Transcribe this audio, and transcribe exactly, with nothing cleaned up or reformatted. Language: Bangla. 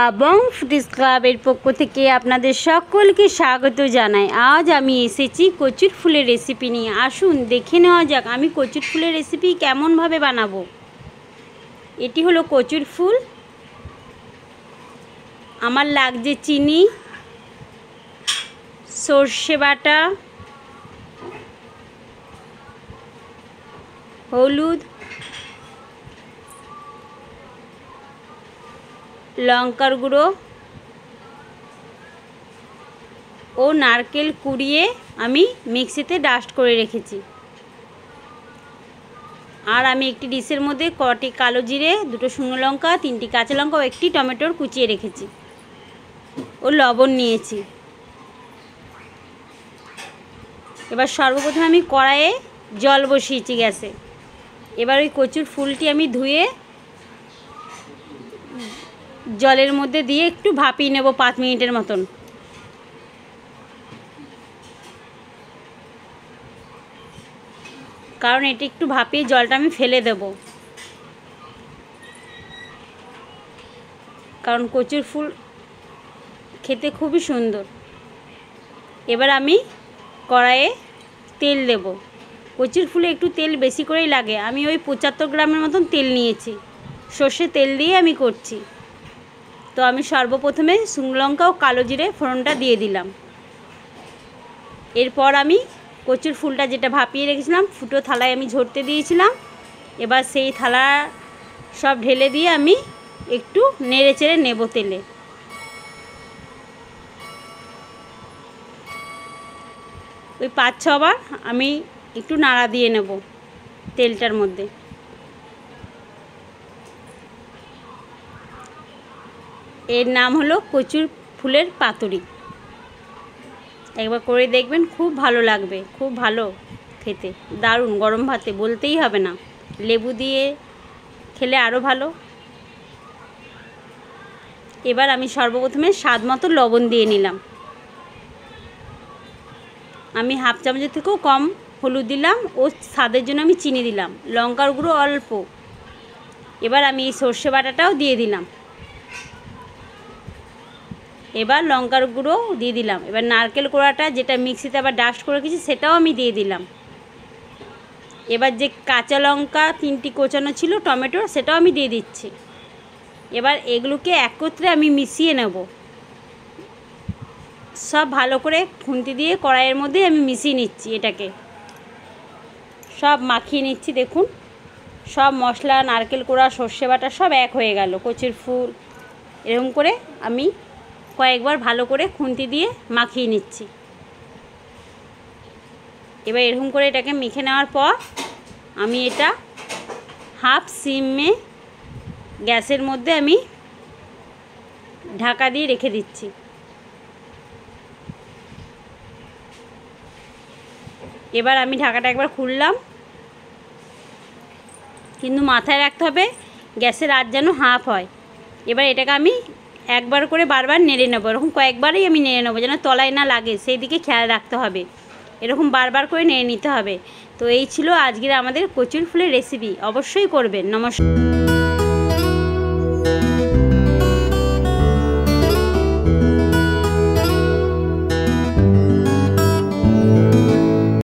বং ফুডিজ ক্লাবের পক্ষ থেকে আপনাদের সকলকে স্বাগত জানাই। আজ আমি এসেছি কচুর ফুলের রেসিপি নিয়ে। আসুন দেখে নেওয়া যাক আমি কচুর ফুলের রেসিপি কেমনভাবে বানাবো। এটি হলো কচুর ফুল। আমার লাগছে চিনি, সর্ষে বাটা, হলুদ, লঙ্কার গুঁড়ো ও নারকেল কুড়িয়ে আমি মিক্সিতে ডাস্ট করে রেখেছি। আর আমি একটি ডিশের মধ্যে কটি কালো জিরে, দুটো শুকনো লঙ্কা, তিনটি কাঁচা লঙ্কা ও একটি টমেটোর কুচিয়ে রেখেছি ও লবণ নিয়েছি। এবার সর্বপ্রথমে আমি কড়াইয়ে জল বসিয়েছি গ্যাসে। এবার ওই কচুর ফুলটি আমি ধুয়ে জলের মধ্যে দিয়ে একটু ভাপিয়ে নেব পাঁচ মিনিটের মতন। কারণ এটি একটু ভাপিয়ে জলটা আমি ফেলে দেব, কারণ কচুর ফুল খেতে খুবই সুন্দর। এবার আমি কড়াইয়ে তেল দেব। কচুর ফুলে একটু তেল বেশি করেই লাগে। আমি ওই পঁচাত্তর গ্রামের মতন তেল নিয়েছি। সর্ষে তেল দিয়ে আমি করছি। তো আমি সর্বপ্রথমে শুকনো লঙ্কা ও কালো জিরে ফোড়নটা দিয়ে দিলাম। এরপর আমি কচুর ফুলটা যেটা ভাপিয়ে রেখেছিলাম ফুটো থালায় আমি ঝরতে দিয়েছিলাম। এবার সেই থালা সব ঢেলে দিয়ে আমি একটু নেড়ে চেড়ে নেব তেলে। ওই পাঁচ ছবার আমি একটু নাড়া দিয়ে নেব তেলটার মধ্যে। এর নাম হলো কচুর ফুলের পাতুরি। একবার করে দেখবেন, খুব ভালো লাগবে, খুব ভালো খেতে, দারুণ। গরম ভাতে বলতেই হবে না, লেবু দিয়ে খেলে আরও ভালো। এবার আমি সর্বপ্রথমে স্বাদ মতো লবণ দিয়ে নিলাম। আমি হাফ চামচের থেকেও কম হলুদ দিলাম ও স্বাদের জন্য আমি চিনি দিলাম, লঙ্কার গুঁড়ো অল্প। এবার আমি এই সর্ষে বাটাটাও দিয়ে দিলাম। এবার লঙ্কার গুঁড়ো দিয়ে দিলাম। এবার নারকেল কোড়াটা যেটা মিক্সিতে আবার ডাস্ট করে রেখেছি সেটাও আমি দিয়ে দিলাম। এবার যে কাঁচা লঙ্কা তিনটি কোচানো ছিল, টমেটো, সেটাও আমি দিয়ে দিচ্ছি। এবার এগুলোকে একত্রে আমি মিশিয়ে নেব। সব ভালো করে খুন্তি দিয়ে কড়াইয়ের মধ্যে আমি মিশিয়ে নিচ্ছি। এটাকে সব মাখিয়ে নিচ্ছি। দেখুন সব মশলা, নারকেল কোড়া, সর্ষে বাটা সব এক হয়ে গেল। কচুর ফুল এরকম করে আমি কয়েকবার ভালো করে খুন্তি দিয়ে মাখিয়ে নিচ্ছি। এবার এরকম করে এটাকে মেখে নেওয়ার পর আমি এটা হাফ সিমে গ্যাসের মধ্যে আমি ঢাকা দিয়ে রেখে দিচ্ছি। এবার আমি ঢাকাটা একবার খুললাম, কিন্তু মাথায় রাখতে হবে গ্যাসের আঁচ যেন হাফ হয়। এবার এটাকে আমি একবার করে বারবার নেড়ে নেবো। এরকম কয়েকবারই আমি নেড়ে নেবো যেন তলায় না লাগে, সেই দিকে খেয়াল রাখতে হবে। এরকম বারবার করে নেড়ে নিতে হবে। তো এই ছিল আজকের আমাদের কচুর ফুলের রেসিপি। অবশ্যই করবেন। নমস্কার।